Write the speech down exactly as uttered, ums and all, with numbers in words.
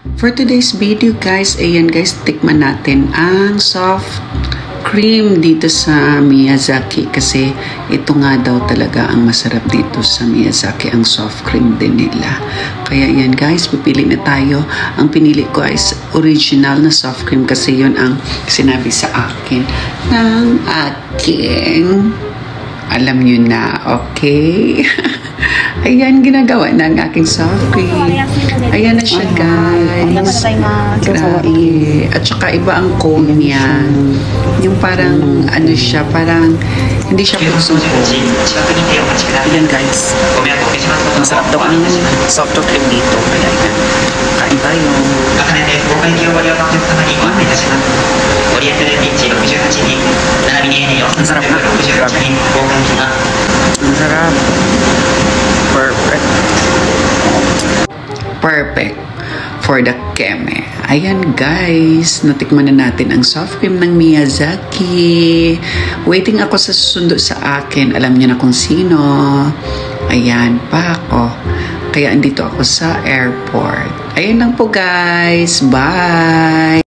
For today's video guys, ayan guys, tikman natin ang soft cream dito sa Miyazaki kasi ito nga daw talaga ang masarap dito sa Miyazaki, ang soft cream din nila. Kaya yan guys, pipili na tayo. Ang pinili ko ay original na soft cream kasi yun ang sinabi sa akin ng aking, alam nyo na, okay? Ayan, ginagawa na ang aking soft cream. Ayan na siya, guys. Grabe. At saka iba ang cone niya. Yung parang, ano siya, parang, hindi siya pusong cone. Ayan, guys. Masarap daw ang soft cream dito. Kaya yan. Kain tayo. Ang sarap na. Ang sarap. Perfect. Perfect for the keme. Ayan guys, natikman na natin ang soft cream ng Miyazaki. Waiting ako sa susundo sa akin. Alam niyo na kung sino. Ayan pa ako. Kaya andito ako sa airport. Ayan lang po guys. Bye!